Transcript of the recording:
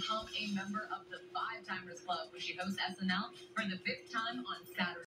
become a member of the Five Timers Club, where she hosts SNL for the fifth time on Saturday.